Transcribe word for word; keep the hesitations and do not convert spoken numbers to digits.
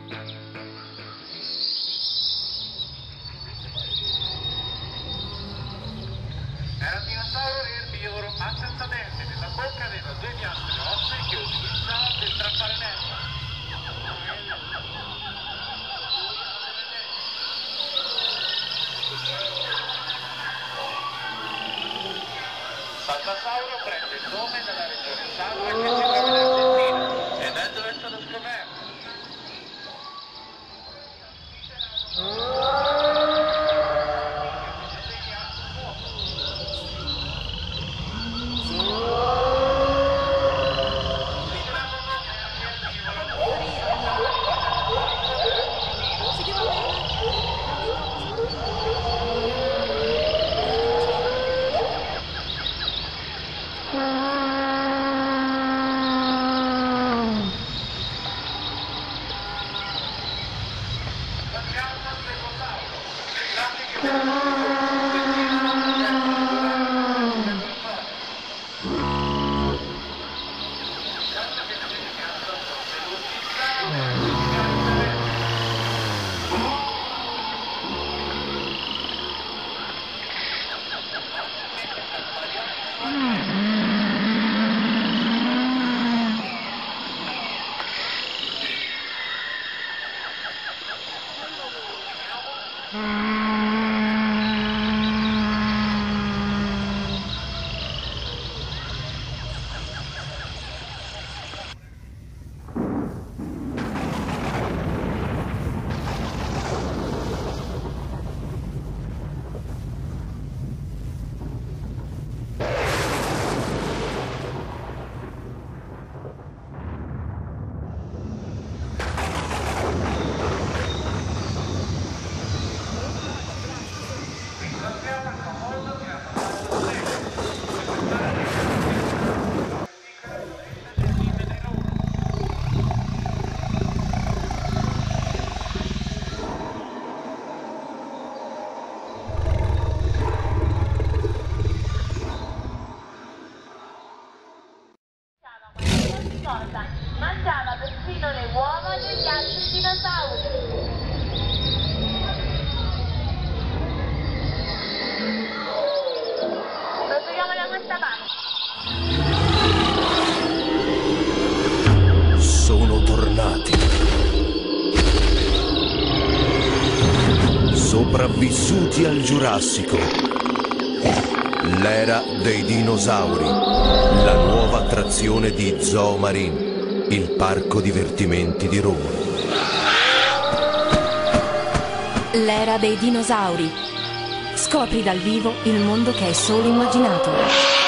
Era un dinosauro erbivoro, a testa dente, nella bocca aveva due piastre ossee che utilizzava per strappare l'erba. Spinosauro prende il nome dalla regione Sacra che si trova in Argentina ed è dove è stato scoperto. Mangiava persino le uova degli altri dinosauri. Proseguiamo da questa parte. Sono tornati. Sopravvissuti al Giurassico. L'era dei dinosauri. La nuova attrazione di ZOOMARINE, il parco divertimenti di Roma. L'era dei dinosauri. Scopri dal vivo il mondo che hai solo immaginato.